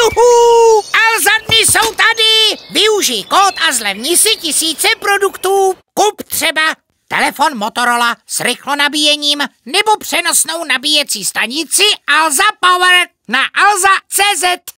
Juhu! Alza dny jsou tady! Využij kód a zlevni si tisíce produktů. Kup třeba telefon Motorola s rychlonabíjením nebo přenosnou nabíjecí stanici Alza Power na alza.cz.